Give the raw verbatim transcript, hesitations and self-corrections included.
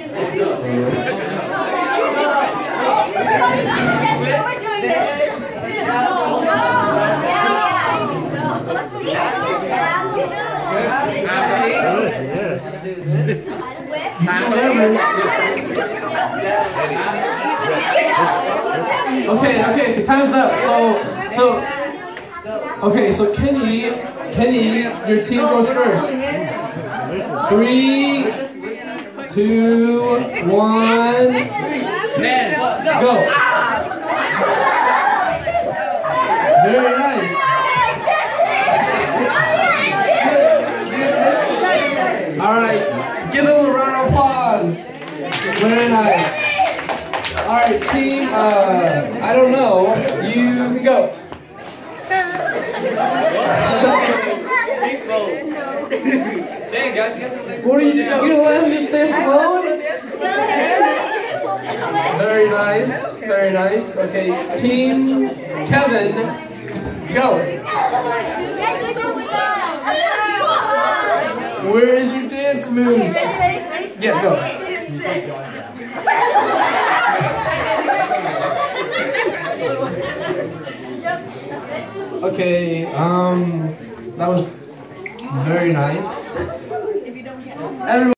Okay, okay, time's up. So, so, okay, so Kenny, Kenny, your team goes first. Three, two, one, go. Very nice. All right, give them a round of applause. Very nice. All right, team, uh, I don't know, you can go. What are you doing? You gonna let him just dance alone? Very nice, very nice. Okay, team Kevin, go. Where is your dance moves? Yeah, go. Okay, um, that was very nice. Everyone